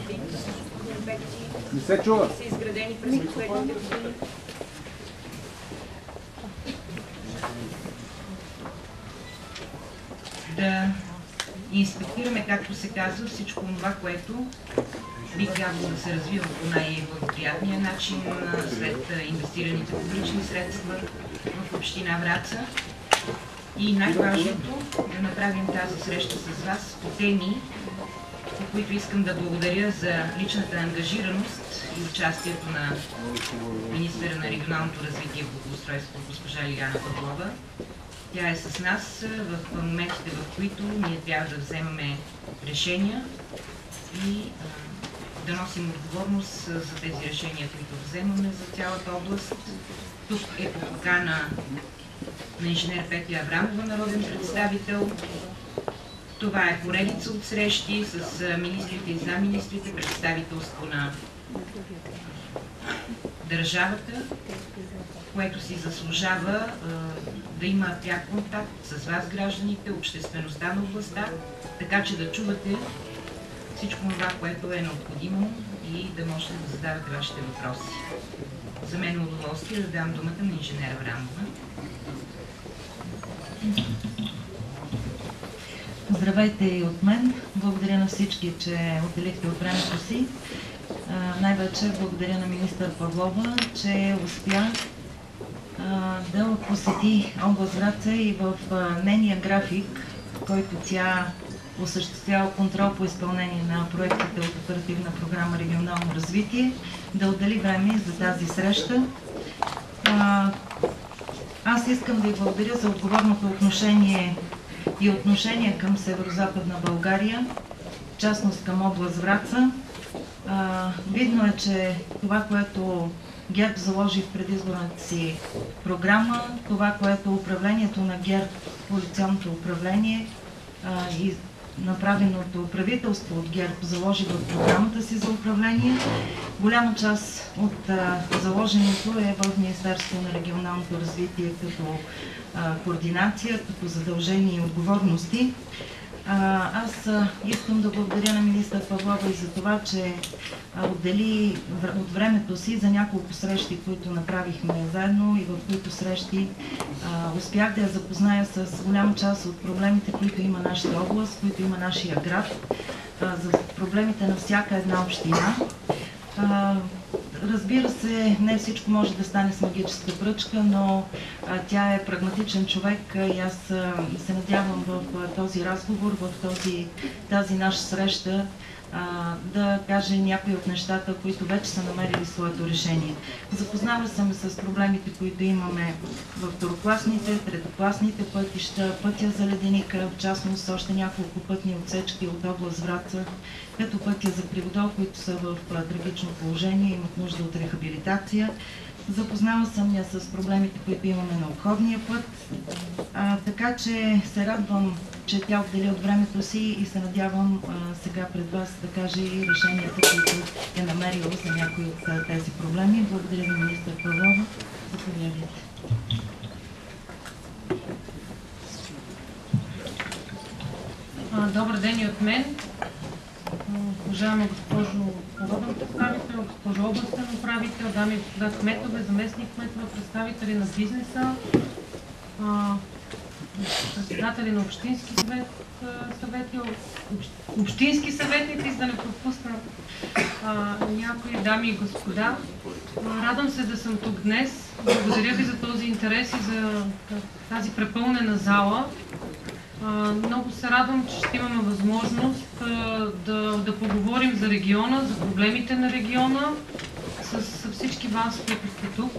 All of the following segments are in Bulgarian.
Не се чува. Са изградени през последните години. Да инспектираме, както се казва, всичко това, което би трябвало да се развива по най-благоприятния начин след инвестираните публични средства в община Враца. И най-важното да направим тази среща с вас по теми, по които искам да благодаря за личната ангажираност и участието на министъра на регионалното развитие и благоустройството госпожа Лиляна Павлова. Тя е с нас в моментите, в които ние трябва да вземаме решения и да носим отговорност за тези решения, които вземаме за цялата област. Тук е по покана на инженер Петя Аврамова, народен представител. Това е поредица от срещи с министрите и замминистрите, представителство на държавата, което си заслужава да има пряк контакт с вас, гражданите, обществеността на областта, така че да чувате всичко това, което е необходимо и да можете да задавате вашите въпроси. За мен е удоволствие да дам думата на инженер Аврамова. Здравейте и от мен. Благодаря на всички, че отделихте от времето си. Най-вече благодаря на министър Павлова, че успя да посети област Враца и в нейния график, който тя осъществява контрол по изпълнение на проектите от Оперативна програма Регионално развитие, да отдели време за тази среща. Аз искам да й благодаря за отговорното отношение към Северо-Западна България, в частност към област Враца. Видно е, че това, което ГЕРБ заложи в предизборната си програма, това, което управлението на ГЕРБ, коалиционното управление и направеното правителство от ГЕРБ заложи в програмата си за управление, голяма част от заложеното е в Министерството на регионалното развитие като координация, като задължения и отговорности. Аз искам да благодаря на министър Павлова и за това, че отдели от времето си за няколко срещи, които направихме заедно и в които срещи успях да я запозная с голяма част от проблемите, които има нашата област, които има нашия град, за проблемите на всяка една община. Разбира се, не всичко може да стане с магическа пръчка, но тя е прагматичен човек и аз се надявам в този разговор, в тази наша среща да каже някои от нещата, които вече са намерили своето решение. Запознава съм с проблемите, които имаме в второкласните, третокласните пътища, пътя за Леденика, в частност още няколко пътни отсечки от област Враца, като пътя за Криводол, които са в трагично положение, имат нужда от рехабилитация. Запознава съм я с проблемите, които имаме на обходния път, така че се радвам, че тя отдели от времето си и се надявам сега пред вас да каже и решенията, които е намерила за някои от тези проблеми. Благодаря ви, министър Павлова. Заповядайте. Добър ден и от мен. Уважаема госпожо народен представител, госпожо областен управител, дами и господа кметове, заместник кметове, представители на бизнеса, председатели на общински общински съветници, за да не пропусна някои дами и господа. Радвам се да съм тук днес. Благодаря ви за този интерес и за тази препълнена зала. Много се радвам, че ще имаме възможност да поговорим за региона, за проблемите на региона с всички вас, които сте тук.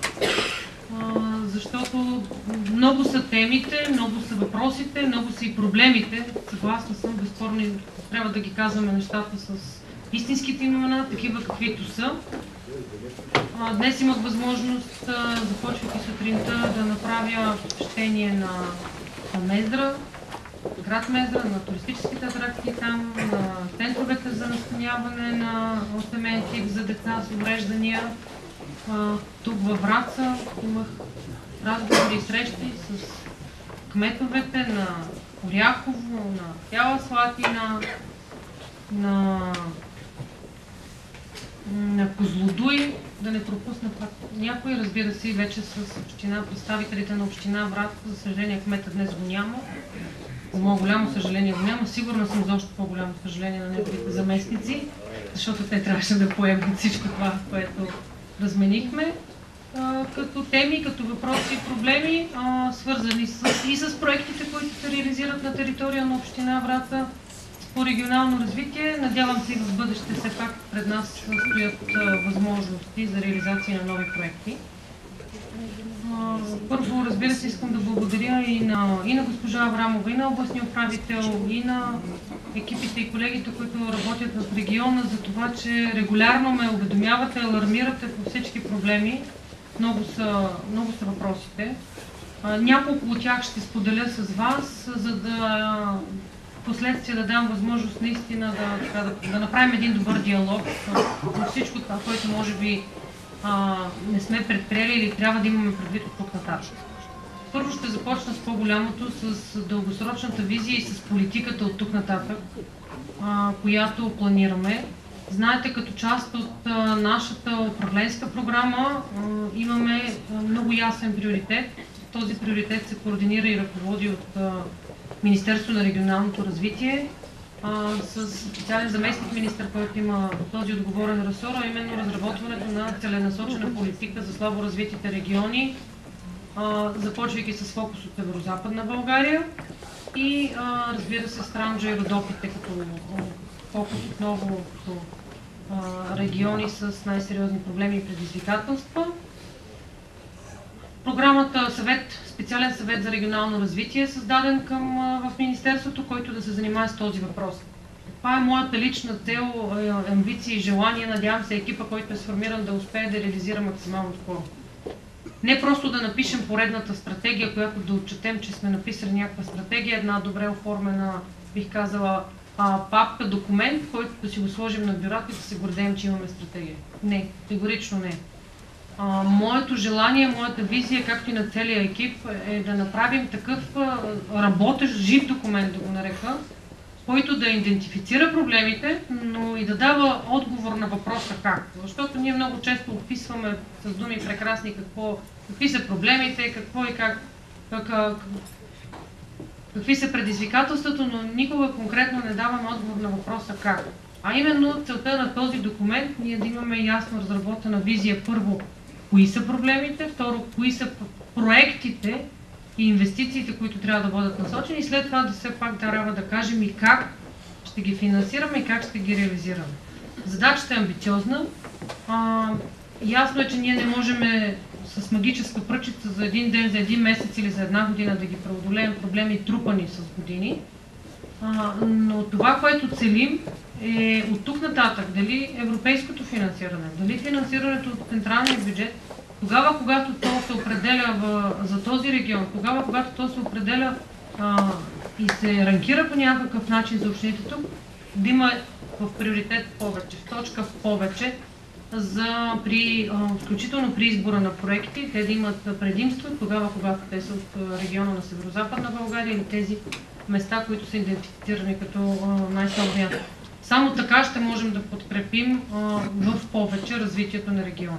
Защото много са темите, много са въпросите, много са и проблемите. Съгласна съм, безспорно трябва да ги казваме нещата с истинските имена, такива каквито са. Днес имах възможност, започвайки сутринта, да направя посещение на Мездра, град Мездра, на туристическите атракции там, на центровете за настаняване на семеен тип за деца с увреждания. Тук във Враца имах разговори и срещи с кметовете на Оряхово, на Бяла Слатина, на Козлодуй, да не пропусна пак някой, разбира се, вече с община, представителите на община Враца. За съжаление, кмета днес го няма. За мое голямо съжаление го няма. Сигурно съм за още по-голямо съжаление на неговите заместници, защото те трябваше да поемат всичко това, което разменихме. Като теми, като въпроси и проблеми, свързани и с проектите, които се реализират на територия на община Враца по регионално развитие. Надявам се и в бъдеще все пак пред нас стоят възможности за реализация на нови проекти. Първо, разбира се, искам да благодаря и на госпожа Аврамова, и на областния управител, и на екипите и колегите, които работят в региона, за това, че регулярно ме уведомявате, алармирате по всички проблеми. Много са въпросите. Няколко от тях ще споделя с вас, за да последствие да дам възможност наистина да направим един добър диалог по всичко това, което може би не сме предприели или трябва да имаме предвид от тук нататък. Първо ще започна с по-голямото, с дългосрочната визия и с политиката от тук нататък, която планираме. Знаете, като част от нашата управленска програма имаме много ясен приоритет. Този приоритет се координира и ръководи от Министерство на регионалното развитие, с специален заместник министър, който има този отговорен ресор, а именно разработването на целенасочена политика за слабо развитите региони, започвайки с фокус от Северозападна България и разбира се Странджа и Родопите като фокус отново като региони с най-сериозни проблеми и предизвикателства. Програмата специален съвет за регионално развитие е създаден в Министерството, който да се занимава с този въпрос. Това е моята лична цел, амбиция и желание. Надявам се екипа, който е сформиран, да успее да реализира максимално скоро. Не просто да напишем поредната стратегия, която да отчетем, че сме написали някаква стратегия, една добре оформена, бих казала, папка, документ, който да си го сложим на бюрата и да се гордеем, че имаме стратегия. Не, категорично не. Моето желание, моята визия, както и на целия екип, е да направим такъв работещ, жив документ, да го нарека, който да идентифицира проблемите, но и да дава отговор на въпроса как. Защото ние много често описваме с думи прекрасни какви са проблемите, какво и как, какви са предизвикателствата, но никога конкретно не даваме отговор на въпроса как. А именно целта на този документ ние да имаме ясно разработена визия. Първо, кои са проблемите, второ, кои са проектите и инвестициите, които трябва да бъдат насочени, и след това да все пак трябва да кажем и как ще ги финансираме и как ще ги реализираме. Задачата е амбициозна. Ясно е, че ние не можем с магическа пръчица за един ден, за един месец или за една година да ги преодолеем проблеми, трупани с години. Но това, което целим, е от тук нататък, дали европейското финансиране, дали финансирането от централния бюджет, тогава, когато то се определя за този регион, тогава, когато то се определя и се ранкира по някакъв начин за общините тук, да има в приоритет повече, в точка в повече, включително при избора на проекти, те да имат предимство тогава, когато те са от региона на Северозападна България или тези места, които са идентифицирани като най-слабо място. Само така ще можем да подкрепим в повече развитието на региона.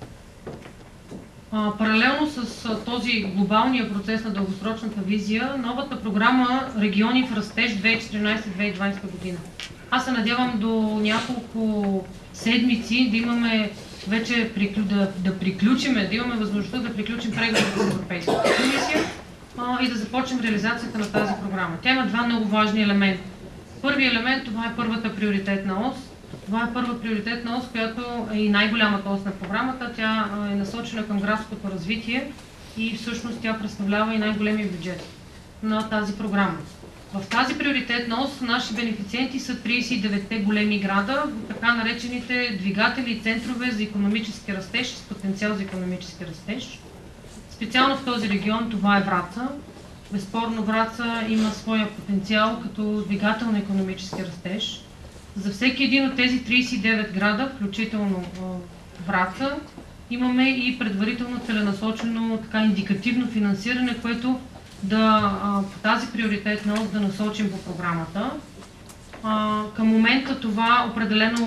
Паралелно с този глобалния процес на дългосрочната визия, новата програма Региони в растеж 2014-2020 година. Аз се надявам до няколко седмици да имаме вече да приключиме, да имаме възможността да приключим преговорите с Европейската комисия и да започнем реализацията на тази програма. Тя има два много важни елемента. Първият елемент, това е първата приоритетна ос. Това е първа приоритетна ос, която е и най-голямата ос на програмата. Тя е насочена към градското развитие и всъщност тя представлява и най-големия бюджет на тази програма. В тази приоритетна ос наши бенефициенти са 39-те големи града, така наречените двигатели и центрове за икономически растеж с потенциал за икономически растеж. Специално в този регион това е Враца. Безспорно Враца има своя потенциал като двигател на икономически растеж. За всеки един от тези 39 града, включително Враца, имаме и предварително целенасочено индикативно финансиране, което по тази приоритетна ос да насочим по програмата. Към момента това определено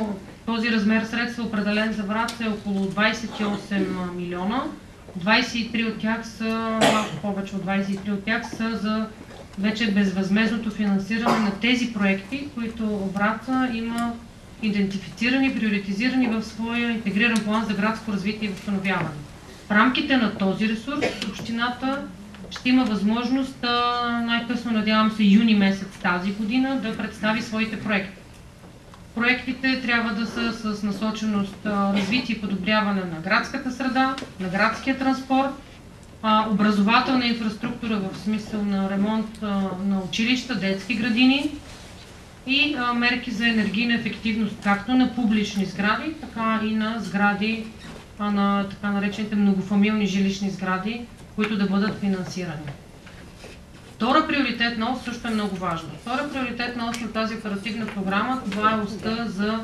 Този размер средства, определен за Враца, е около 28 милиона. 23 от тях са, малко повече от 23 от тях са за вече безвъзмездното финансиране на тези проекти, които Враца има идентифицирани, приоритизирани в своя интегриран план за градско развитие и възстановяване. В рамките на този ресурс общината ще има възможност най-късно, надявам се, юни месец тази година да представи своите проекти. Проектите трябва да са с насоченост развитие и подобряване на градската среда, на градския транспорт, образователна инфраструктура в смисъл на ремонт на училища, детски градини и мерки за енергийна ефективност както на публични сгради, така и на сгради, на така наречените многофамилни жилищни сгради, които да бъдат финансирани. Втора приоритетна ос също е много важна. Втора приоритетна ос на тази оперативна програма, това е оста за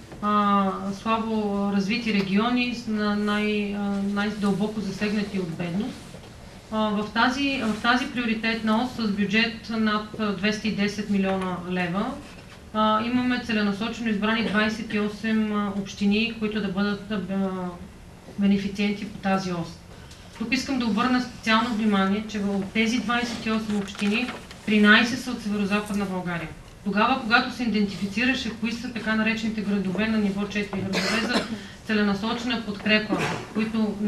слабо развити региони, най-дълбоко засегнати от бедност. В тази приоритетна ос с бюджет над 210 милиона лева имаме целенасочено избрани 28 общини, които да бъдат бенефициенти по тази ос. Тук искам да обърна специално внимание, че от тези 28 общини 13 са от Северозападна България. Тогава, когато се идентифицираше кои са така наречените градове на ниво 4, градове за целенасочена подкрепа, които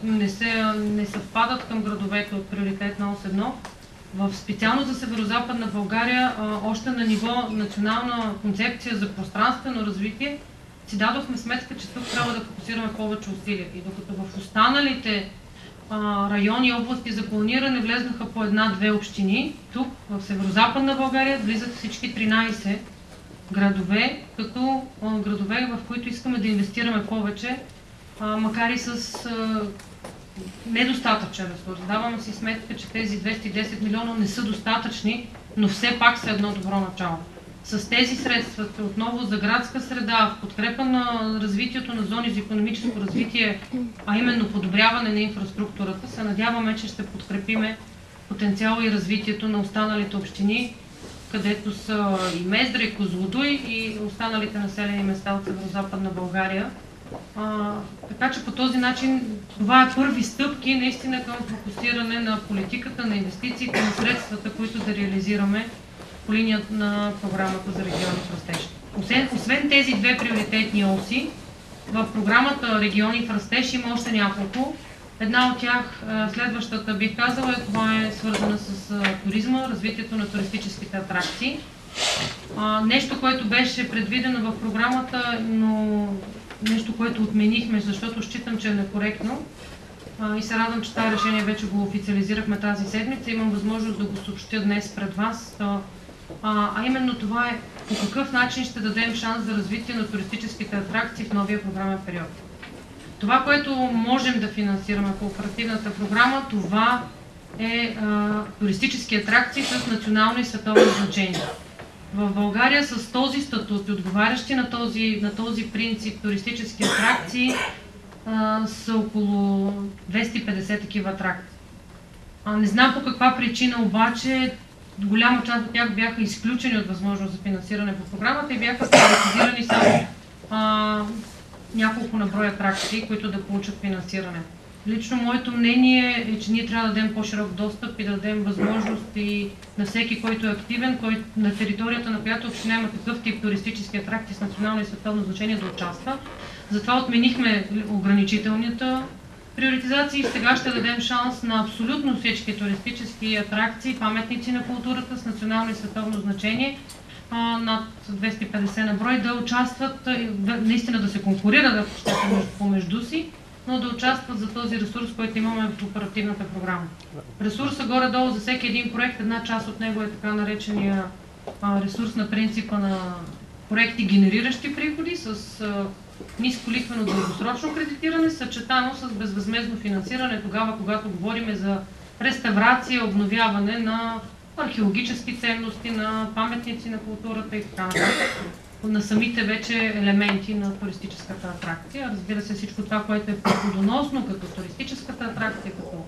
не съвпадат към градовете от приоритетна ос 1, специално за Северозападна България, още на ниво национална концепция за пространствено развитие, си дадохме сметка, че тук трябва да фокусираме повече усилия. И докато в останалите райони и области за планиране влезнаха по една-две общини, тук в Северозападна България влизат всички 13 градове, като градове, в които искаме да инвестираме повече, макар и с недостатъчен ресурс. Даваме си сметка, че тези 210 милиона не са достатъчни, но все пак са едно добро начало. С тези средства отново за градска среда, в подкрепа на развитието на зони за икономическо развитие, а именно подобряване на инфраструктурата, се надяваме, че ще подкрепиме потенциала и развитието на останалите общини, където са и Мездра, и Козлодуй, и останалите населени места от Северозападна България. Така че по този начин това е първи стъпки наистина към фокусиране на политиката, на инвестициите, на средствата, които да реализираме по линията на програмата за региони в растеж. Освен тези две приоритетни оси, в програмата Региони в растеж има още няколко. Една от тях, следващата бих казала, това е свързана с туризма, развитието на туристическите атракции. Нещо, което беше предвидено в програмата, но нещо, което отменихме, защото считам, че е некоректно. И се радвам, че това решение вече го официализирахме тази седмица. Имам възможност да го съобщя днес пред вас. А именно това е по какъв начин ще дадем шанс за развитие на туристическите атракции в новия програмен период. Това, което можем да финансираме по оперативната програма, това е туристически атракции с национално и световно значение. В България с този статут, отговарящи на този принцип туристически атракции, са около 250 такива атракции. Не знам по каква причина обаче голяма част от тях бяха изключени от възможност за финансиране по програмата и бяха приоритизирани само няколко на брой атракции, които да получат финансиране. Лично моето мнение е, че ние трябва да дадем по-широк достъп и да дадем възможност и на всеки, който е активен, на територията, на която община има такъв тип туристически атракции с национално и световно значение, да участва. Затова отменихме ограничителната приоритизация и сега ще дадем шанс на абсолютно всички туристически атракции, паметници на културата с национално и световно значение, над 250 на брой, да участват, наистина да се конкурират помежду си, но да участват за този ресурс, който имаме в оперативната програма. Ресурса горе-долу за всеки един проект, една част от него е така наречения ресурс на принципа на проекти, генериращи приходи с ниско лихвено дългосрочно кредитиране, съчетано с безвъзмездно финансиране тогава, когато говорим за реставрация, обновяване на археологически ценности, на паметници на културата и така нататък, на самите вече елементи на туристическата атракция. Разбира се, всичко това, което е приходоносно, като туристическата атракция, като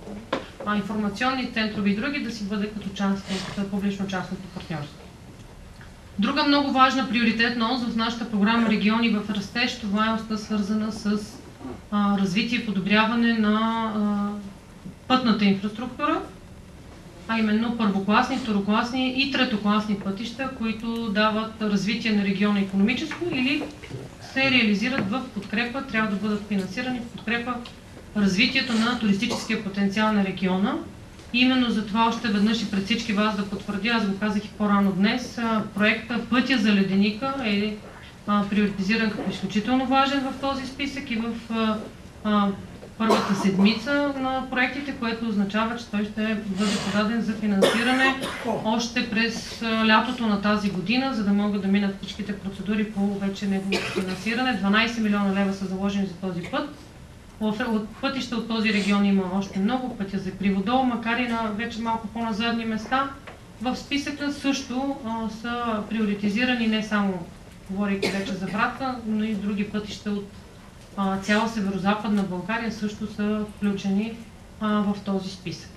информационни центрове и други, да си бъде като част от публично-частното партньорство. Друга много важна приоритетна ос в нашата програма Региони в растеж, това е оста свързана с развитие и подобряване на пътната инфраструктура, а именно първокласни, второкласни и третокласни пътища, които дават развитие на региона икономическо или се реализират в подкрепа, трябва да бъдат финансирани в подкрепа развитието на туристическия потенциал на региона. И именно за това още веднъж и пред всички вас да потвърдя, аз го казах и по-рано днес, проекта Пътя за леденика е приоритизиран като изключително важен в този списък и в първата седмица на проектите, което означава, че той ще бъде подаден за финансиране още през лятото на тази година, за да могат да минат всичките процедури по вече неговото финансиране. 12 милиона лева са заложени за този път. От пътища от този регион има още много, пътя за Криводол, макар и на вече малко по-назадни места. В списъка също са приоритизирани не само, говорейки вече за Враца, но и други пътища от цяла северо-западна България също са включени в този списък.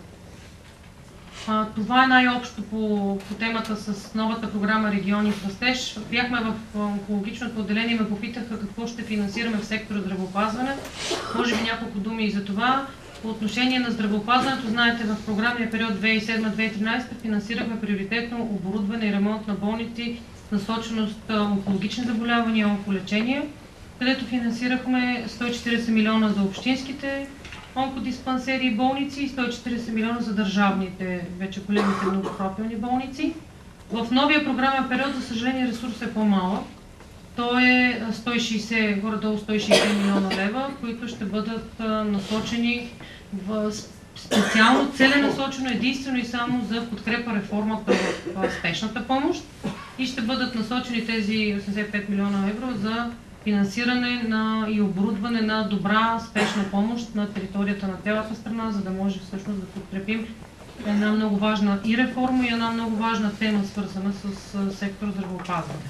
Това е най-общо по темата с новата програма Региони в растеж. Бяхме в онкологичното отделение и ме попитаха какво ще финансираме в сектора здравеопазване. Може би няколко думи и за това. По отношение на здравеопазването, знаете, в програмния период 2007-2013 финансирахме приоритетно оборудване и ремонт на болници, насоченост онкологични заболявания и онколечение, където финансирахме 140 милиона за общинските онкодиспансери и болници и 140 милиона за държавните, вече големите многопрофилни болници. В новия програмен период, за съжаление, ресурс е по-малък. Той е 160, горе-долу 160 милиона лева, които ще бъдат насочени в специално, целенасочено единствено и само за подкрепа реформата в спешната помощ и ще бъдат насочени тези 85 милиона евро за финансиране и оборудване на добра спешна помощ на територията на цялата страна, за да може всъщност да подкрепим една много важна и реформа, и една много важна тема, свързана с сектор здравеопазване.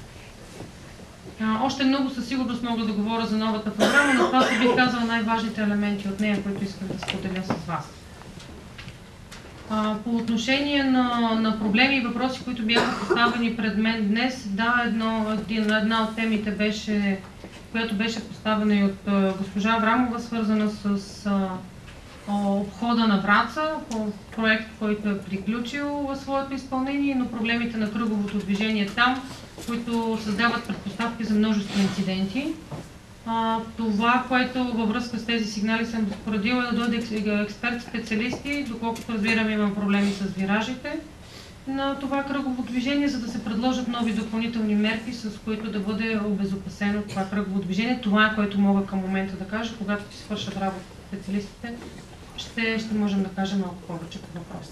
Още много със сигурност мога да говоря за новата програма, но това са, бих казала, най-важните елементи от нея, които искам да споделя с вас. По отношение на проблеми и въпроси, които бяха поставени пред мен днес, да, една от темите която беше поставена и от госпожа Аврамова, свързана с обхода на Враца, по проект, който е приключил своето изпълнение, но проблемите на кръговото движение там, които създават предпоставки за множество инциденти. Това, което във връзка с тези сигнали съм разпоредила, е да дойде експерт-специалисти, доколкото разбирам, имам проблеми с виражите на това кръгово движение, за да се предложат нови допълнителни мерки, с които да бъде обезопасено това кръгово движение. Това е, което мога към момента да кажа. Когато си свършат работа специалистите, ще можем да кажем малко повече по въпроса.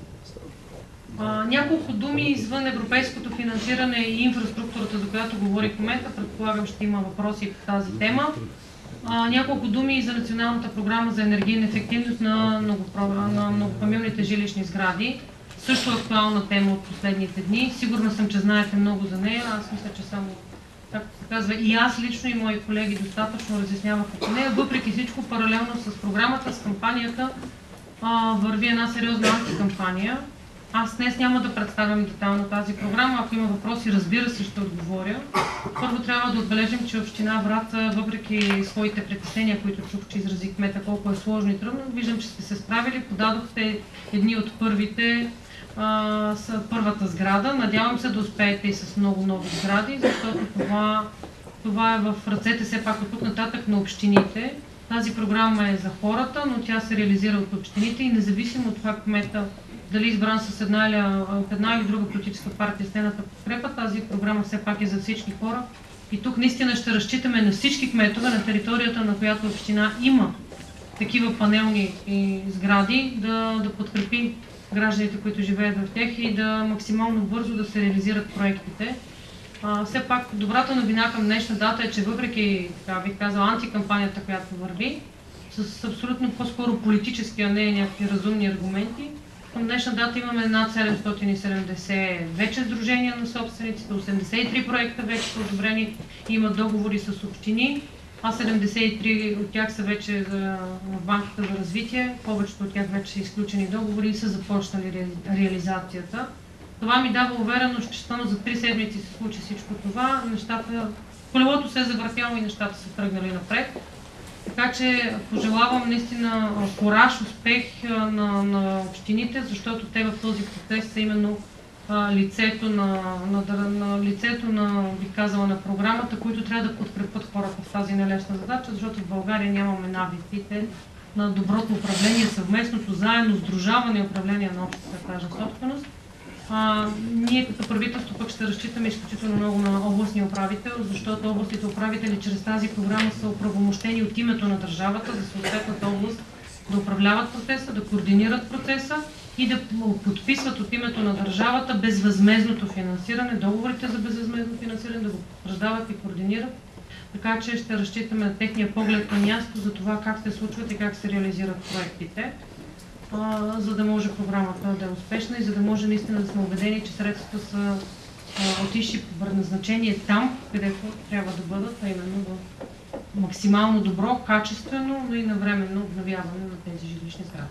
Няколко думи извън европейското финансиране и инфраструктурата, за която говорих в момента. Предполагам, ще има въпроси по тази тема. Няколко думи и за националната програма за енергийна ефективност на многофамилните жилищни сгради. Също актуална тема от последните дни. Сигурна съм, че знаете много за нея. Аз мисля, че само, както се казва, и аз лично и мои колеги достатъчно разяснявах по нея. Въпреки всичко, паралелно с програмата, с кампанията, върви една сериозна антикампания. Аз днес няма да представям детайлно тази програма. Ако има въпроси, разбира се, ще отговоря. Първо трябва да отбележим, че община Враца, въпреки своите притеснения, които чух, че изразих кмета колко е сложно и трудно, виждам, че сте се справили. Подадохте едни от първата сграда. Надявам се да успеете и с много нови сгради, защото това е в ръцете все пак от тук нататък на общините. Тази програма е за хората, но тя се реализира от общините и независимо от това кмета дали избран с една или друга политическа партия с нейната подкрепа, тази програма все пак е за всички хора. И тук наистина ще разчитаме на всички кметове на територията, на която община има такива панелни сгради, да подкрепи гражданите, които живеят в тях и да максимално бързо да се реализират проектите. Все пак добрата новина към днешна дата е, че въпреки, бих казала, антикампанията, която върви, с абсолютно по-скоро политически, а не някакви разумни аргументи, към днешна дата имаме над 770 вече сдружения на собствениците, 83 проекта вече са одобрени, има договори с общини, а 73 от тях са вече в банката за развитие, повечето от тях вече са изключени договори и са започнали реализацията. Това ми дава увереност, че само за 3 седмици се случи всичко това. Колелото се е завъртяло и нещата са тръгнали напред. Така че пожелавам наистина кураж, успех на общините, защото те в този процес са именно лицето бих казала, на програмата, които трябва да подкрепят хората в тази нелесна задача, защото в България нямаме навиците на доброто управление, съвместното, заедно, сдружаване и управление на общата етажна собственост. Ние като правителство пък ще разчитаме изключително много на областния управител, защото областните управители чрез тази програма са оправомощени от името на държавата за съответната област да управляват процеса, да координират процеса и да подписват от името на държавата безвъзмездното финансиране, договорите за безвъзмездно финансиране, да го потвърждават и координират. Така че ще разчитаме на техния поглед на място за това как се случват и как се реализират проектите, за да може програмата да е успешна и за да може наистина да сме убедени, че средствата са отишли по предназначение там, където трябва да бъдат, а именно в максимално добро, качествено, но и навременно обновяване на тези жилищни сгради.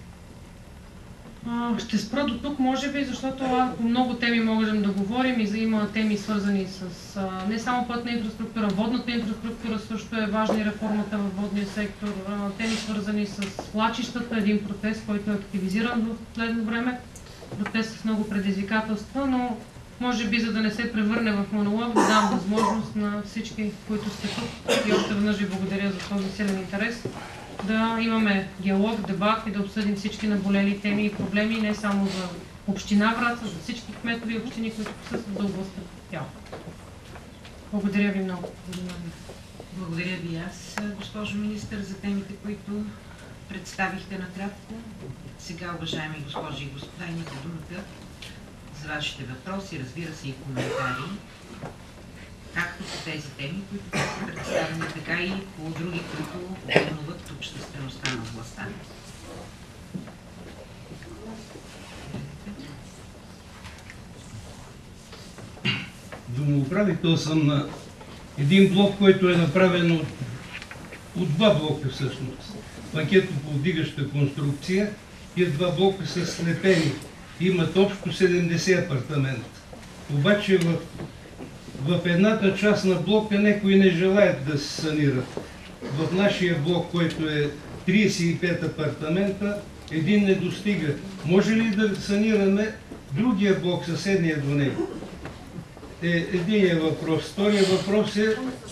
Ще спра до тук, може би, защото по много теми можем да говорим и има теми свързани с не само пътна инфраструктура, водната инфраструктура също е важна и реформата във водния сектор, теми свързани с свлачищата, един процес, който е активизиран в последно време, процес с много предизвикателства, но може би, за да не се превърне в монолог, да дам възможност на всички, които сте тук и още веднъж ви благодаря за този силен интерес, да имаме диалог, дебат и да обсъдим всички наболели теми и проблеми, не само за община Враца, за всички кметови общини, които присъстват за областта. Благодаря ви много. Благодаря ви аз, госпожо министър, за темите, които представихте накратко. Сега, уважаеми госпожи и господа, имате думата за вашите въпроси, разбира се и коментари, както по тези теми, които са представени, така и по други, които вълнуват обществеността на областта. Домоуправител съм на един блок, който е направен от 2 блока всъщност. Пакетно-повдигаща конструкция. Тия 2 блока са слепени. Имат общо 70 апартамента. Обаче в едната част на блока някои не желаят да се санират. В нашия блок, който е 35 апартамента, един не достига. Може ли да санираме другия блок, съседния до него? Единият въпрос. Втория въпрос е...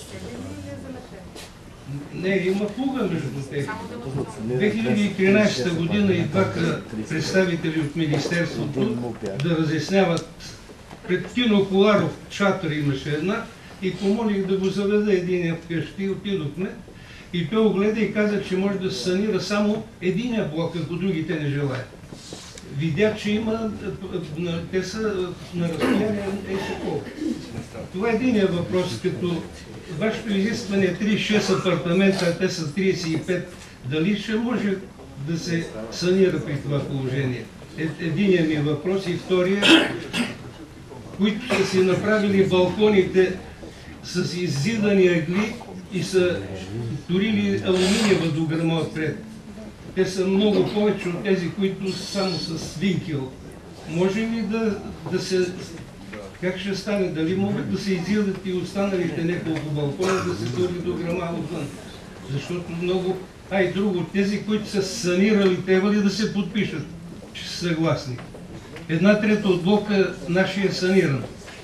Не, има фуга между тях. 2013 година идваха представители от Министерството да разясняват. Пред кино Коларов шатър имаше една и помолих да го заведа единия вкъщи. Отидохме и той огледа и каза, че може да се санира само единия блок, ако другите не желаят. Видях, че има, те са на разстояние такова. Това е единия въпрос, като вашето изискване е 36 апартамента, а те са 35. Дали ще може да се санира при това положение? Единият ми въпрос и втория, които са си направили балконите с иззидани ъгли и са турили алуминиева дограма отпред. Те са много повече от тези, които са само с винкел. Може ли да се... Как ще стане? Дали могат да се иззидат и останалите няколко балкона да се тури дограма отвън? Защото много... и друго, тези, които са санирали, трябва ли да се подпишат, че са съгласни? 1/3 от блока нашия е саниран.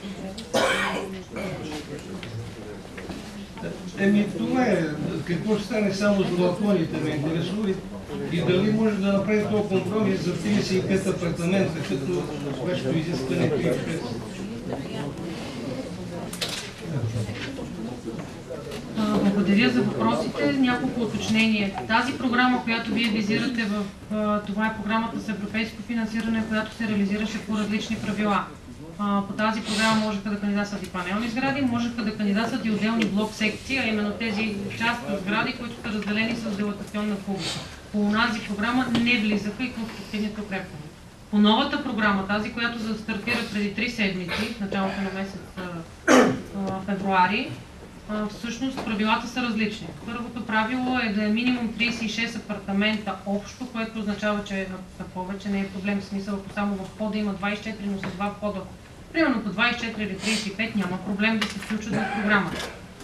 Това е. Какво ще стане само с балконите, ме интересува и дали може да направи този компромис за 35 апартамента, като вашето изискване 36. Благодаря за въпросите. Няколко уточнения. Тази програма, която вие визирате, това е програмата с европейско финансиране, която се реализираше по различни правила. По тази програма можеха да кандидатстват и панелни сгради, можеха да кандидатстват и отделни блок секции, а именно тези частни сгради, които са разделени с дилатационна фуга. По тази програма не влизаха и конструктивните укрепвания. По новата програма, тази, която стартира преди 3 седмици, в началото на месец февруари, всъщност правилата са различни. Първото правило е да е минимум 36 апартамента общо, което означава, че повече не е проблем, в смисъл, ако само в входа има 24, но с два входа, примерно по 24 или 35, няма проблем да се включат в програмата.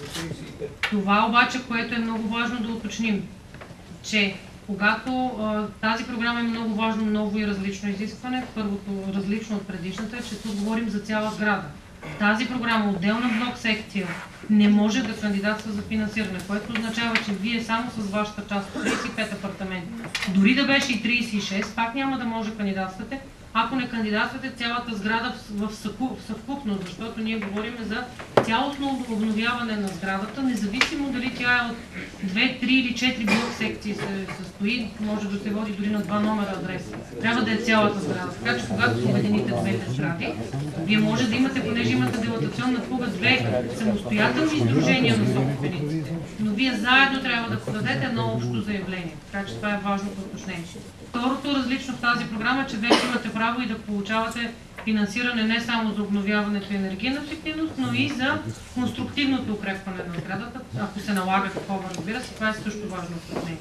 Това обаче, което е много важно да уточним, че когато тази програма е много важно, ново и различно изискване, първото различно от предишната е, че тук говорим за цяла сграда. Тази програма, отделна блок секция, не може да кандидатства за финансиране, което означава, че вие само с вашата част, 35 апартамента, дори да беше и 36, пак няма да може да кандидатствате, ако не кандидатствате цялата сграда в съвкупност, защото ние говорим за цялостно обновяване на сградата, независимо дали тя е от 2, 3 или 4 блок секции се състои, може да се води дори на 2 номера адрес. Трябва да е цялата сграда. Така че когато обедините двете сгради, вие може да имате, понеже имате дилатационна фуга, две самостоятелни издружения на собствениците, но вие заедно трябва да подадете едно общо заявление. Така че това е важното уточнение. Второто различно в тази програма е, че вече имате право и да получавате финансиране не само за обновяването и енергийна ефективност, но и за конструктивното укрепване на сградата, ако се налага такова, разбира се, това е също важно уточнение.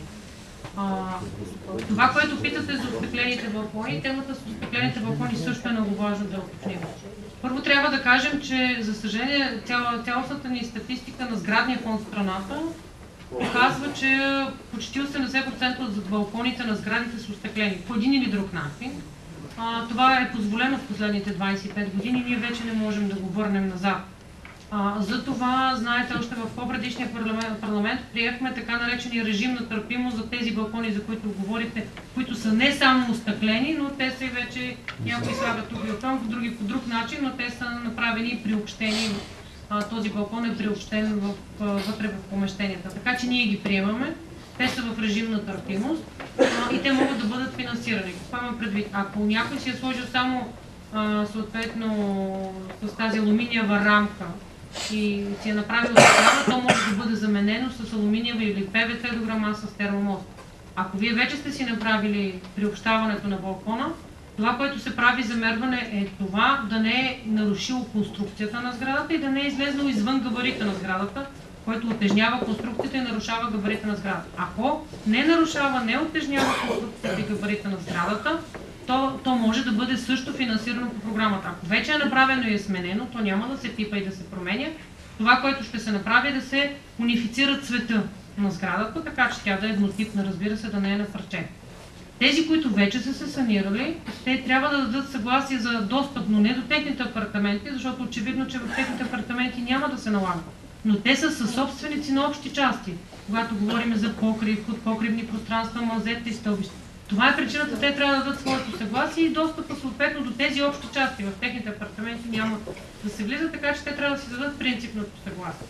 Това, което питате за остъклените балкони, темата с остъклените балкони също е много важно да уточним. Първо трябва да кажем, че за съжаление цялостната ни статистика на сградния фонд в страната показва, че почти 80% от балконите на сградите са остъклени по един или друг начин. Това е позволено в последните 25 години, ние вече не можем да го върнем назад. Затова, знаете, още в по-предишния парламент приехме така наречения режим на търпимост за тези балкони, за които говорите, които са не само остъклени, но те са и вече някои слагат тук и оттам, други по друг начин, но те са направени и приобщени. Този балкон е приобщен вътре в помещенията. Така че ние ги приемаме. Те са в режим на търпимост и те могат да бъдат финансирани. Какво имам предвид? Ако някой си е сложил само съответно с тази алуминиева рамка и си е направил сграда, то може да бъде заменено с алуминиева или ПВЦ дограма с термомост. Ако вие вече сте си направили приобщаването на балкона, това, което се прави замерване е това да не е нарушило конструкцията на сградата и да не е излезнало извън габарита на сградата, който утежнява конструкцията и нарушава габарита на сградата. Ако не нарушава, не утежнява конструкцията и габарита на сградата, то може да бъде също финансирано по програмата. Ако вече е направено и е сменено, то няма да се пипа и да се променя. Това, което ще се направи е да се унифицира цвета на сградата, така че тя да е еднотипна, разбира се, да не е на парче. Тези, които вече са се санирали, те трябва да дадат съгласие за достъп, но не до техните апартаменти, защото очевидно, че в техните апартаменти няма да се налага. Но те са съсобственици на общи части, когато говорим за покрив, подкривни пространства, мазета и стълбища. Това е причината, те трябва да дадат своето съгласие и достъпа съответно до тези общи части. В техните апартаменти няма да се влиза, така че те трябва да си дадат принципното съгласие.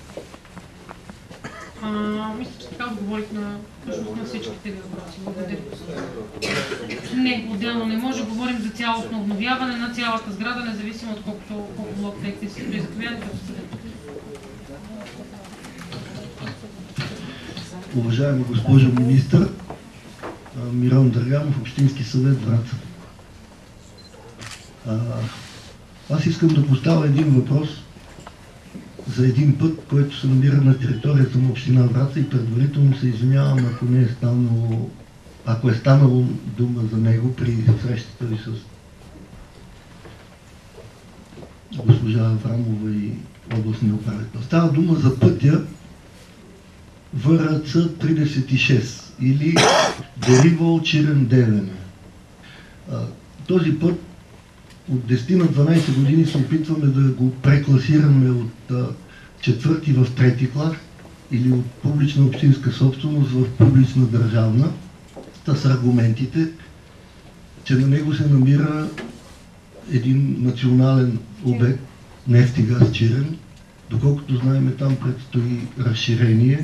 Мисля, че така отговорих на всичките ви въпроси. Благодаря. Не, отделно не може. Говорим за цялостно обновяване на цялата сграда, независимо от колко блок секции се стои. Заповядайте. Уважаема госпожо министър, Мирон Драганов, Общински съвет Враца. Аз искам да поставя един въпрос за един път, който се намира на територията на община Враца и предварително се извинявам, ако е станало дума за него при срещата ви с госпожа Аврамова и областния управител. Става дума за пътя ВРЦ 36 или Деривол Чирен Девене. Този път от 10 на 12 години се опитваме да го прекласираме от четвърти в трети клас или от публична общинска собственост в публична държавна, с аргументите, че на него се намира един национален обект, нефт и газ Чирен. Доколкото знаем, там предстои разширение.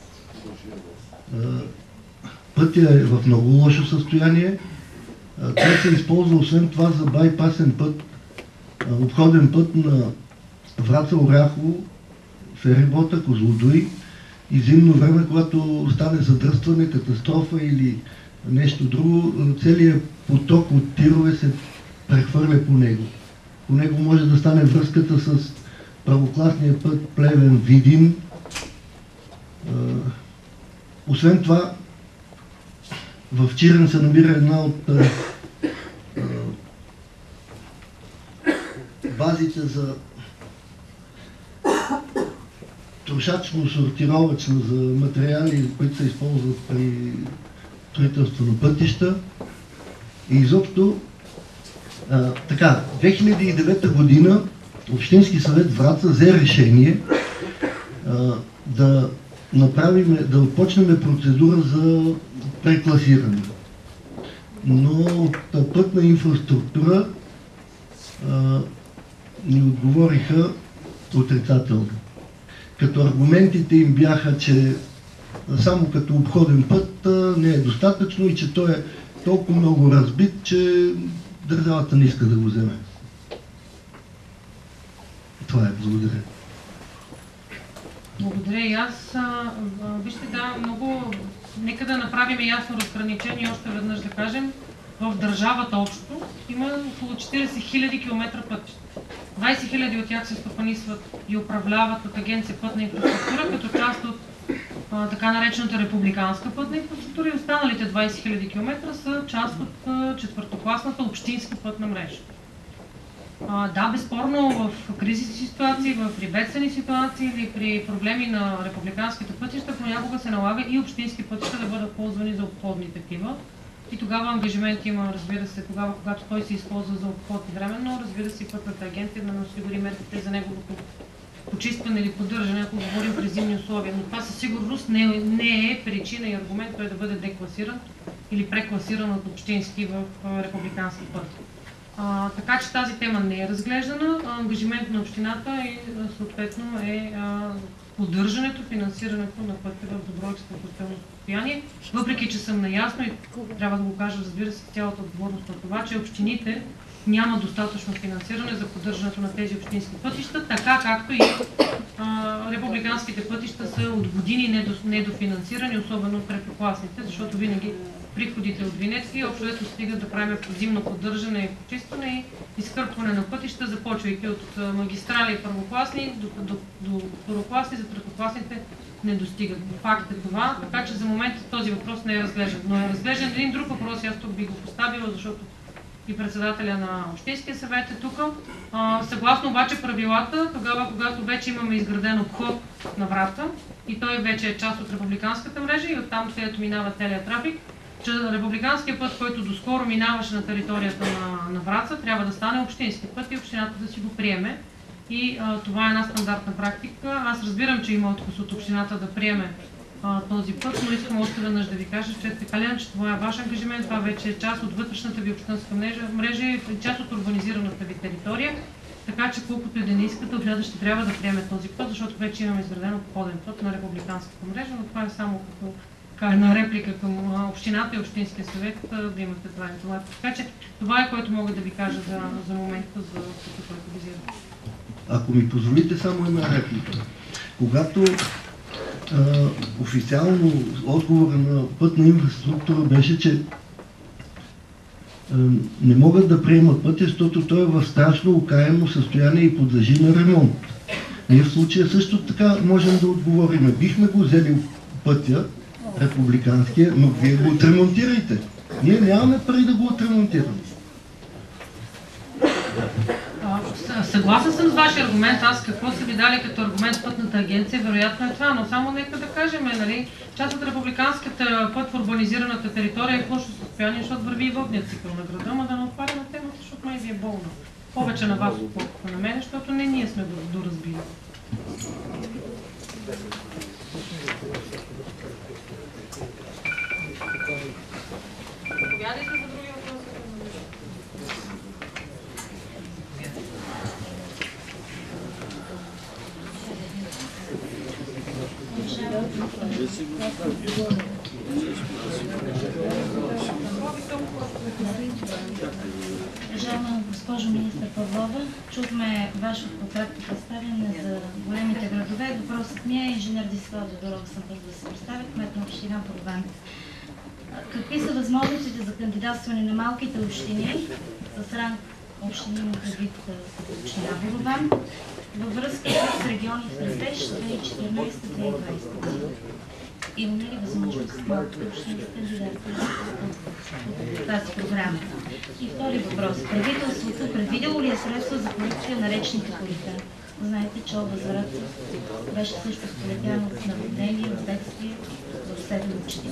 Пътя е в много лошо състояние. Той се използва освен това за байпасен път, обходен път на Враца, Оряхово, ферибота, Козлодуй и зимно време, когато стане задръстване, катастрофа или нещо друго, целият поток от тирове се прехвърля по него. По него може да стане връзката с първокласния път Плевен-Видин Освен това, в Чирен се намира една от базите за трошачно-сортировъчна за материали, които се използват при строителство на пътища. И изобщо, 2009 година Общински съвет Враца взе решение да почнем процедура за прекласиране. Но пътна инфраструктура ни отговориха отрицателно. Като аргументите им бяха, че само като обходен път не е достатъчно и че той е толкова много разбит, че държавата не иска да го вземе. Това е. Благодаря. Благодаря и аз. Вижте, нека да направим ясно разграничение, още веднъж да кажем, в държавата общо има около 40 000 км пътища. 20 000 от тях се стопанисват и управляват от Агенция пътна инфраструктура, като част от така наречената републиканска пътна инфраструктура, и останалите 20 000 км са част от четвъртокласната общинска пътна мрежа. Да, безспорно в кризисни ситуации, при бедствени ситуации или при проблеми на републиканските пътища понякога се налага и общински пътища да бъдат ползвани за обходни такива. И тогава ангажимент има, разбира се, когато той се използва за обход временно, разбира се, и пътната агенция да осигури мерките за неговото почистване или поддържане, ако говорим при зимни условия. Но това със сигурност не е причина и аргумент той да бъде декласиран или прекласиран от общински в републикански път. Така че тази тема не е разглеждана. Ангажимент на общината и съответно е поддържането, финансирането на пътя в добро експлоатационно състояние. Въпреки че съм наясно и трябва да го кажа, разбира се, цялата отговорност на това, че общините няма достатъчно финансиране за поддържането на тези общински пътища, така както и републиканските пътища са от години недофинансирани, особено третокласните, защото винаги приходите от винетки общо дето стигат да правим зимно поддържане и почистване и изкърпване на пътища, започвайки от магистрали първокласни до второкласни, за третокласните не достигат. Факт е това, така че за момента този въпрос не е разглеждан. Но е разглеждан един друг въпрос, аз тук би го поставила, защото и председателя на Общинския съвет е тук. Съгласно обаче правилата, тогава когато вече имаме изграден обход на Враца и той вече е част от републиканската мрежа и оттам където минава целият трафик, че републиканския път, който доскоро минаваше на територията на Враца, трябва да стане общински път и общината да си го приеме. И това е една стандартна практика. Аз разбирам, че има отказ от общината да приеме този път, но искам още веднъж да ви кажа, че това е ваш ангажимент, това вече е част от вътрешната ви общинска мрежа и част от урбанизираната ви територия. Така че колкото и да не искате, общината ще трябва да приеме този път, защото вече имаме изграден обходен път на републиканската мрежа, но това е само като една реплика към общината и Общинския съвет да имате това информация. Така че това е, което мога да ви кажа за момента, за което визирам. Ако ми позволите само една реплика. Когато официално отговора на пътна инфраструктура беше, че не могат да приемат пътя, защото той е в страшно окаяно състояние и подлежи на ремонт. Ние в случая също така можем да отговорим. Бихме го взели пътя, републиканския, но вие го отремонтирайте. Ние нямаме пари да го отремонтираме. Съгласен съм с вашия аргумент. Аз какво са ви дали като аргумент пътната агенция, вероятно е това, но само нека да кажем, нали, част от републиканската път в урбанизираната територия е в лошо състояние, защото върви и водният цикъл на града, но да не отваряме темата, защото май ви е болно. Повече на вас, отколкото на мен, защото не ние сме доразбили. Заповядайте за други въпроси. Уважаема госпожо министър Павлова, чухме вашето кратко представяне за големите градове. Въпросът ми е инженер Десислав Тодоров, съм първо да се представя, кмет на община Борован. Какви са възможностите за кандидатстване на малките общини с ранг общини на предвид община Борован във връзка с региони в растеж 2014-2020 година? имаме ли възможност малките общини да кандидатстват в тази програма? И втори въпрос. Правителството предвидело ли е средства за корекция на речните корита? Знаете, че област Враца беше също сполетяна от наводнение, от бедствие в 7 общини.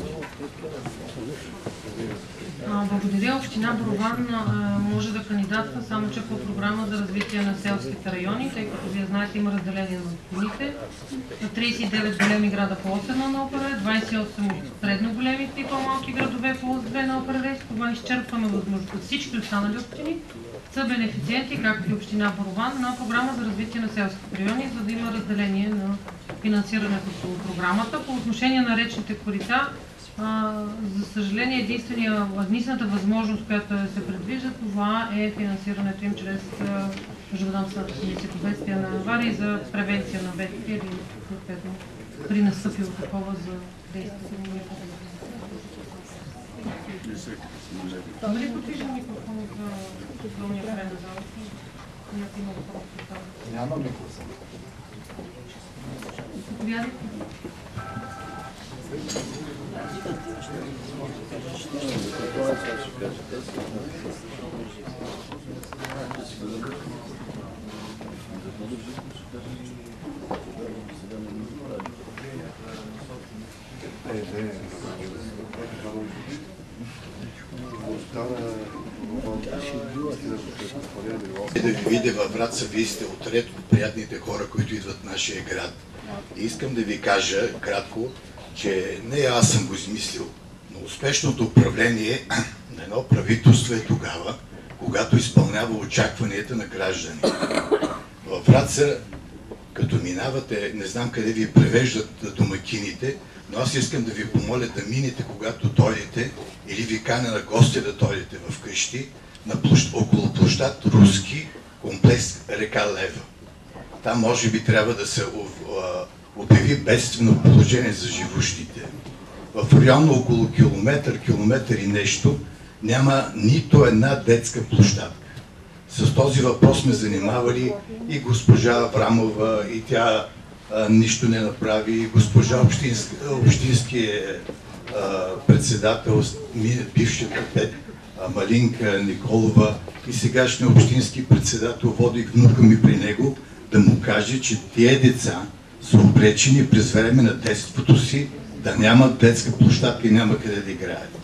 Благодаря. Община Борован може да кандидатства само че по програма за развитие на селските райони, тъй като вие знаете има разделение на общините. На 39 големи града по 8 на ОПР, 28 средно големите и по-малки градове по 2 на ОПР. С това изчерпваме възможността всички останали общини са бенефициенти, както и община Борован, на програма за развитие на селските райони, за да има разделение на финансирането по програмата. По отношение на речните корита, за съжаление, единствената възможност, която се предвижда, това е финансирането им чрез Междуведомствената комисия по бедствия на аварии за превенция на бедствия или съответно при настъпило такова за действие. Има ли подвижен микрофон за долния край на залата? Няма микрофон. Заповядайте. Да ви видя във Враца, вие сте от редко приятните хора, които идват в нашия град. И искам да ви кажа кратко, че не аз съм го измислил, но успешното управление на едно правителство е тогава, когато изпълнява очакванията на граждани. Във Враца, като минавате, не знам къде ви превеждат домакините, но аз искам да ви помоля да минете, когато дойдете, или ви каня на гости да дойдете в къщи, около площад Руски комплекс река Лева. Там може би трябва да се обяви бедствено положение за живущите. В район около километър и нещо няма нито една детска площадка. С този въпрос сме занимавали и госпожа Аврамова, и тя нищо не направи, и госпожа общинския председател, бившата Малинка Николова, и сегашния общински председател, водих внука ми при него, да му каже, че тия деца са обречени през време на детството си да нямат детска площадка и няма къде да играят.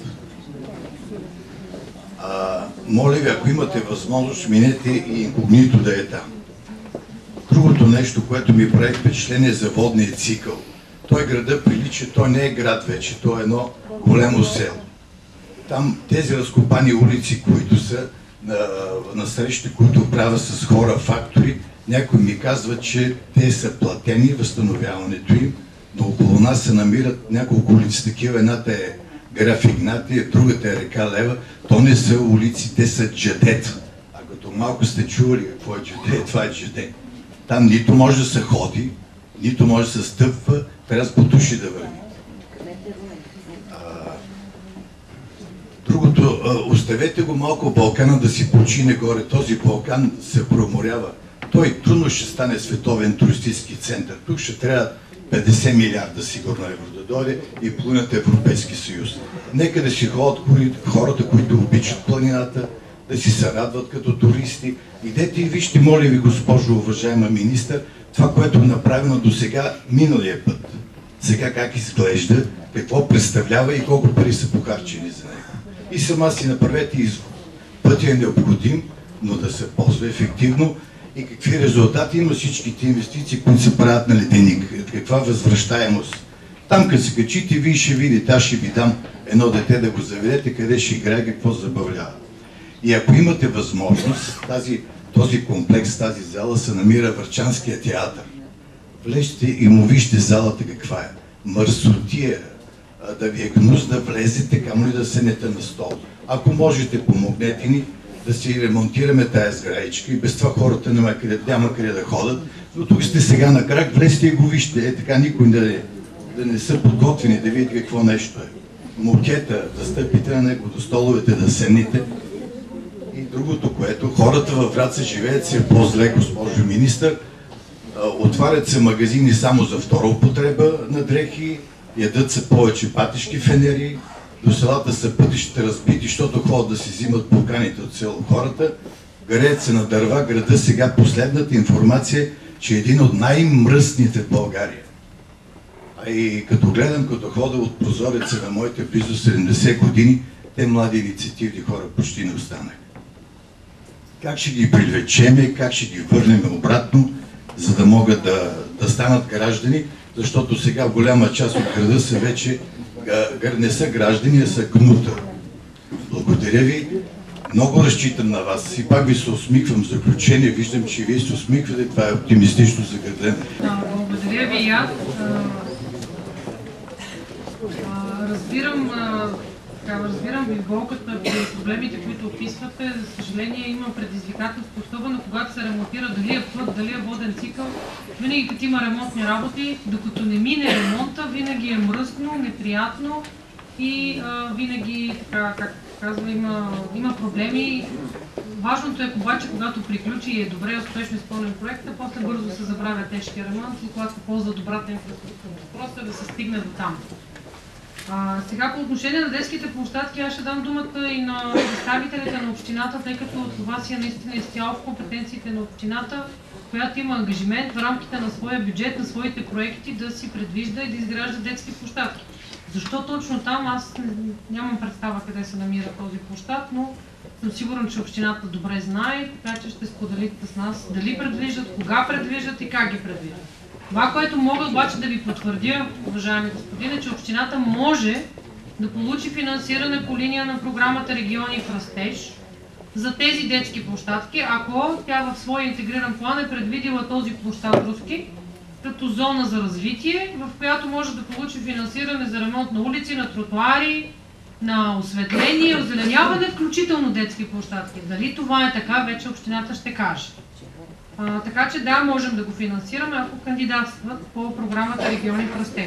Моля ви, ако имате възможност, минете и инкогнито да е там. Другото нещо, което ми прави впечатление за водния цикъл. Той града прилича, той не е град вече, той е едно големо село. Там тези разкопани улици, които са на срещи, които правят с хора фактори, някой ми казва, че те са платени, възстановяването им, но около нас се намират няколко улици такива. Едната е граф Игнатия, другата е река Лева. То не са улици, те са джадета. А като малко сте чували какво е джаде, това е джаде. Там нито може да се ходи, нито може да се стъпва, трябва с потуши да върви. Другото, оставете го малко Балкана да си почине горе. Този Балкан се проморява. Той трудно ще стане световен туристически център. Тук ще трябва 50 милиарда сигурно евро да дойде и половината Европейски съюз. Нека да си ходят хората, които обичат планината, да си се радват като туристи. Идете и вижте, моля ви, госпожо, уважаема министър, това, което е направено до сега, миналия път. Сега как изглежда, какво представлява и колко пари са похарчени за него. И сама си направете извод. Пътят е необходим, но да се ползва ефективно. И какви резултати има всичките инвестиции, които се правят на леденик, каква възвръщаемост. Там, като се качите, вие ще видите, аз ще ви дам едно дете да го заведете, къде ще играе, какво забавлява. И ако имате възможност, този комплекс, тази зала се намира Врачанския театър. Влезте и му вижте залата каква е. Мърсотия, да ви е гнус да влезете, камо ли да седнете на стол. Ако можете, помогнете ни да си ремонтираме тая сградичка и без това хората няма къде да ходят. Но тук сте сега на крак, влезте и го вижте. Е така никой да не са подготвени да видите какво нещо е. Мокета, да стъпите на него, до столовете да седнете. И другото, което хората във Враца живеят си по-зле, госпожо министър. Отварят се магазини само за втора употреба на дрехи, ядат се повече патишки фенери, до селата са пътищата разбити, защото ходят да си взимат поканите от село хората, греят се на дърва, града сега последната информация, че е един от най-мръсните в България. А и като гледам, като хода от прозореца на моите близо 70 години, те млади инициативни хора почти не останаха. Как ще ги привлечеме, как ще ги върнем обратно, за да могат да станат граждани, защото сега голяма част от града са вече не са граждани, а са гнута. Благодаря ви. Много разчитам на вас. И пак ви се усмихвам в заключение. Виждам, че вие се усмихвате. Това е оптимистично за града. Благодаря ви и аз. Разбирам ви болката и проблемите, които описвате. За съжаление има предизвикателство, особено когато се ремонтира дали е път, дали е воден цикъл. Винаги като има ремонтни работи, докато не мине ремонта, винаги е мръсно, неприятно и винаги, така, как казва, има проблеми. Важното е обаче, когато приключи и е добре успешно изпълнен проекта, после бързо се забравя тежкия ремонт и когато се ползва добрата инфраструктура. Просто е да се стигне до там. Сега по отношение на детските площадки, аз ще дам думата и на представителите на общината, тъй като това си е наистина изцяло в компетенциите на общината, която има ангажимент в рамките на своя бюджет, на своите проекти да си предвижда и да изгражда детски площадки. Защо точно там? Аз нямам представа къде се намира този площад, но съм сигурен, че общината добре знае, така че ще споделите с нас дали предвиждат, кога предвиждат и как ги предвиждат. Това, което мога обаче да ви потвърдя, уважаеми господин, е, че общината може да получи финансиране по линия на програмата Региони в растеж за тези детски площадки, ако тя в своя интегриран план е предвидила този площад руски като зона за развитие, в която може да получи финансиране за ремонт на улици, на тротуари, на осветление, озеленяване, включително детски площадки. Дали това е така, вече общината ще каже. Така че да, можем да го финансираме, ако кандидатстват по програмата Региони в растеж.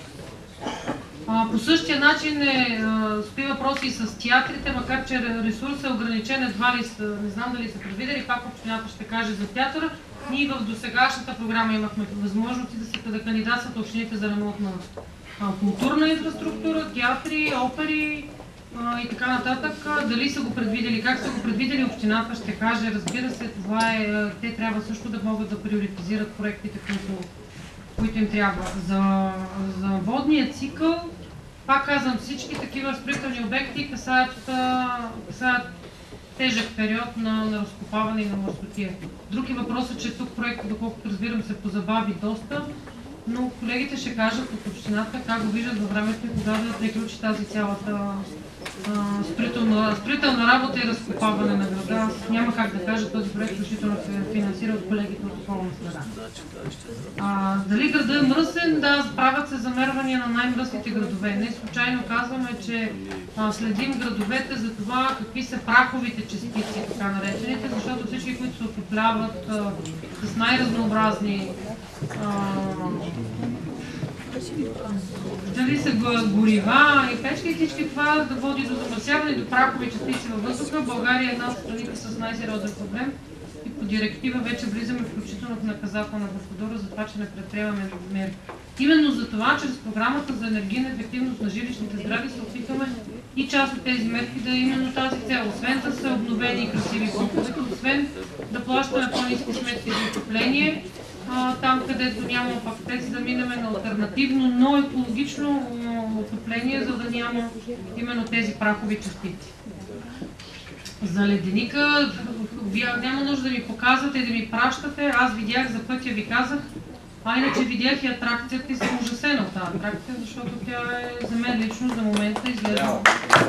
По същия начин стои въпроси и с театрите, макар че ресурсът е ограничен, едва ли не знам дали са предвидели, пак общината ще каже за театъра. Ние в досегашната програма имахме възможности да кандидатстват общините за ремонт на културна инфраструктура, театри, опери и така нататък. Дали са го предвидели, как са го предвидели, общината ще каже. Разбира се, това е, те трябва също да могат да приоритизират проектите, които им трябва. За водния цикъл, пак казвам, всички такива строителни обекти касаят тежък период на разкопаване и на мърсотия. Други въпрос е, че тук проектът, доколкото разбирам, се позабави доста, но колегите ще кажат от общината как го виждат във времето и кога да приключи тази цялата строителна работа и разкопаване на града. Аз няма как да кажа, този проект включително се финансира от колегите от околна среда. Дали града е мръсен? Да, правят се замервания на най-мръсните градове. Не случайно казваме, че следим градовете за това какви са праховите частици, така наречените, защото всички, които се отопляват с най-разнообразни дали са горива и печки, всички това да води до замърсяване, до прахови частици във въздуха. България е една от страните с най-сериозен проблем и по директива вече влизаме включително в наказателна процедура за това, че не предприемаме мерки. Именно за това, чрез програмата за енергийна ефективност на жилищните сгради се опитваме и част от тези мерки да е именно тази цел. Освен да са обновени и красиви блоковете, освен да плащаме по-ниски сметки за отопление, там където няма пък тези да минем на алтернативно, но екологично отопление, за да няма именно тези прахови частици. За леденика няма нужда да ми показвате и да ми пращате. Аз видях, за пътя ви казах, иначе видях и атракцията и съм ужасена от тази атракция, защото тя е за мен лично за момента изглежда.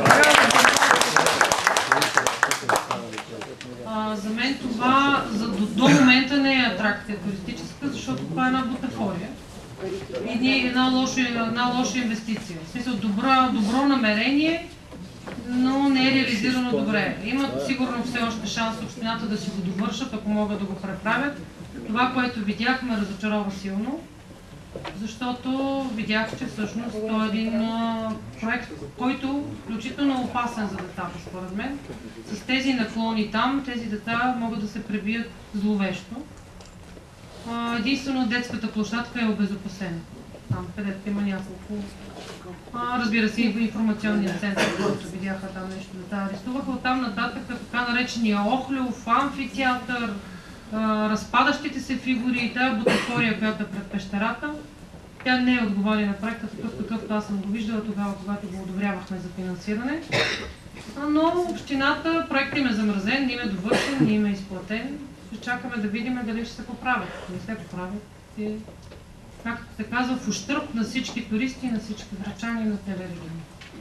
За мен това до момента не е атракция туристическа, защото това е една бутафория. И е една лоша инвестиция. В смисъл добро намерение, но не е реализирано добре. Имат сигурно все още шанс общината да си го довършат, ако могат да го преправят. Това, което видях, ме разочарова силно, защото видях, че всъщност това е един проект, който включително е опасен за децата, според мен. С тези наклони там, тези деца могат да се пребият зловещо. Единствено детската площадка е обезопасена. там, където има няколко. Разбира се, и информационния център, който видяха там нещо да арестуваха. Оттам нататък така наречения Охлюв, амфитеатър, разпадащите се фигури и тая бутафория, която е пред пещерата. Тя не е отговори на проекта, такъв какъвто аз съм го виждала тогава, когато го одобрявахме за финансиране. Но общината, проектът им е замразен, не им е довършен, не им е изплатен. Ще чакаме да видим дали ще се поправят. Не се поправят. И, както се казва, в ущърб на всички туристи, на всички врачани и на целия регион.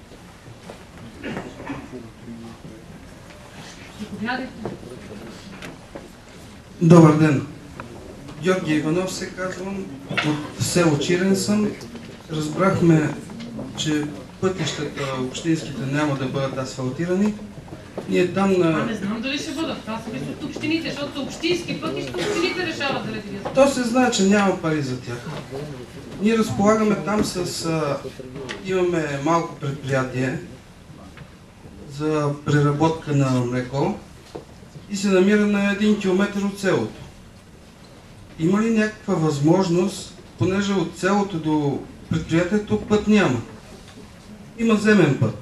Заповядайте. Добър ден! Георги Иванов се казвам, от село Чирен съм. Разбрахме, че пътищата общинските няма да бъдат асфалтирани. Ние там на... Не знам дали ще бъдат. Това са от общините, защото са общински пътища, общините решават дали ги. То се знае, че няма пари за тях. Ние разполагаме там с... имаме малко предприятие за преработка на млеко и се намира на 1 километър от селото. Има ли някаква възможност, понеже от селото до предприятието път няма? Има земен път.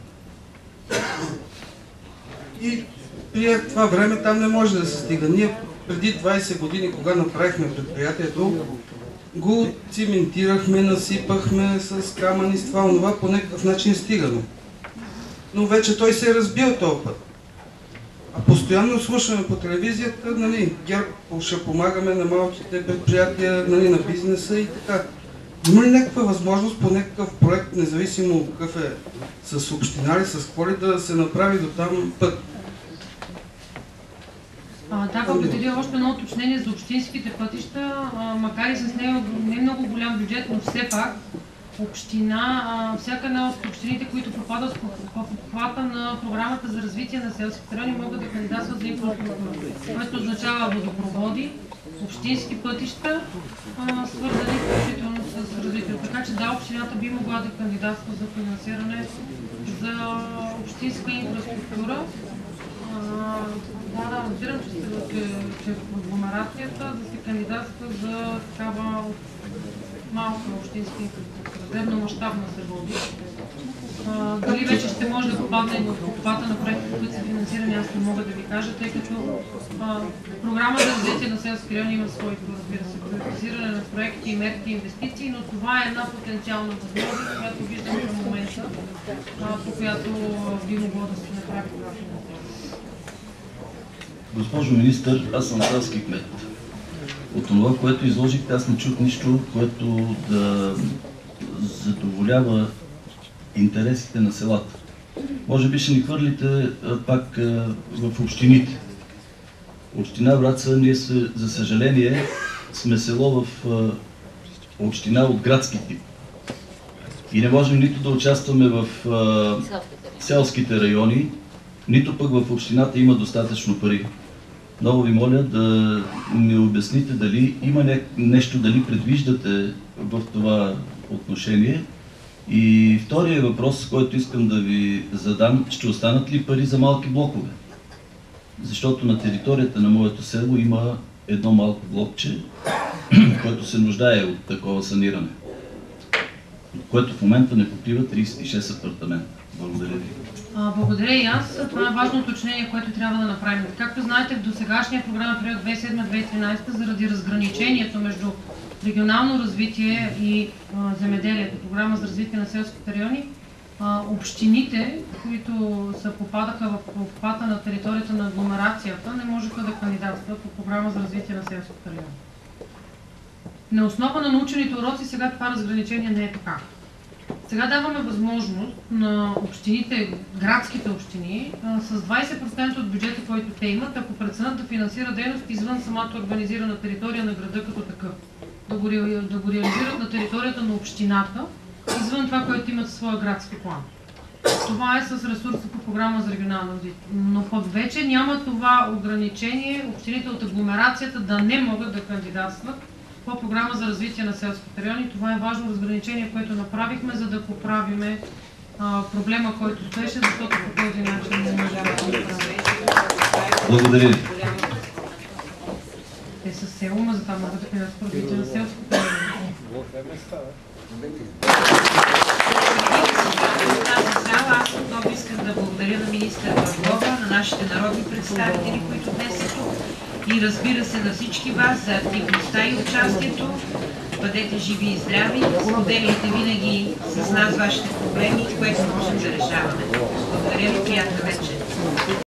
И при това време там не може да се стига. Ние преди 20 години, кога направихме предприятието, го циментирахме, насипахме с камъни, с това, по някакъв начин стигаме. Но вече той се е разбил този път. А постоянно слушаме по телевизията, нали, ГЕРБ ще помагаме на малките предприятия, нали, на бизнеса и така. Има ли някаква възможност по някакъв проект, независимо какъв е, с община или с какво ли, да се направи до там път? Да, благодаря. Още едно уточнение за общинските пътища, макар и с не много голям бюджет, но все пак община, всяка една от общините, които попадат в обхвата на програмата за развитие на селските райони, могат да кандидатстват за инфраструктура, което означава водопроводи, общински пътища, свързани включително с развитието. Така че да, общината би могла да кандидатства за финансиране за общинска инфраструктура. Да, разбирам, че в агломерацията да се кандидатства за такава малка общинска инфраструктура, дребномащабна се води. Дали вече ще може да попадне в обхвата на проектите, които са финансирани, аз не мога да ви кажа, тъй като програма за развитие на селски райони има своето, разбира се, приоритизиране на проекти, мерки и инвестиции, но това е една потенциална възможност, която виждаме в момента, по която би могло да се направи това финансиране. Госпожо министър, аз съм селски кмет. От това, което изложихте, аз не чух нищо, което да задоволява интересите на селата. Може би ще ни хвърлите пак в общините. Община Враца, ние за съжаление сме село в община от градски тип. И не можем нито да участваме в селските райони, нито пък в общината има достатъчно пари. Много ви моля да ми обясните дали има нещо, дали предвиждате в това отношение. И втория въпрос, който искам да ви задам, ще останат ли пари за малки блокове? Защото на територията на моето село има едно малко блокче, което се нуждае от такова саниране, което в момента не покрива 36 апартамента. Благодаря ви. Благодаря и аз. Това е важно уточнение, което трябва да направим. Както знаете, в досегашния програмен период 2007-2013, заради разграничението между регионално развитие и земеделието, програма за развитие на селските райони, общините, които попадаха в обхвата на територията на агломерацията, не можеха да кандидатстват по програма за развитие на селските райони. На основа на научените уроци сега това разграничение не е така. Сега даваме възможност на общините, градските общини, с 20% от бюджета, който те имат, ако преценят да финансират дейност извън самата урбанизирана територия на града като такъв. Да го реализират на територията на общината, извън това, което имат в своя градски план. Това е с ресурса по програма за регионално развитие. Но пък вече няма това ограничение общините от агломерацията да не могат да кандидатстват по програма за развитие на селските райони. Това е важно разграничение, което направихме, за да поправиме проблема, който стоеше, защото по този начин не може да се направи. Благодаря ви. Те са село, но за това могат да кандидатстват по развитие на селските райони. Аз отново искам да благодаря на министър Павлова, на нашите народни представители, които днес са тук, и разбира се на всички вас за активността и участието. Бъдете живи и здрави, споделяйте винаги с нас вашите проблеми, което можем да решаваме. Благодаря ви, приятна вечер.